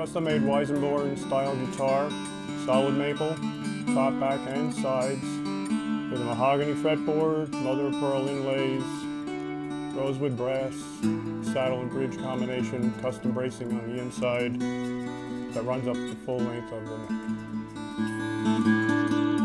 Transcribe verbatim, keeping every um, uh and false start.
Custom-made Weissenborn style guitar, solid maple, top, back, and sides, with a mahogany fretboard, mother of pearl inlays, rosewood brass, saddle and bridge combination, custom bracing on the inside that runs up the full length of the neck.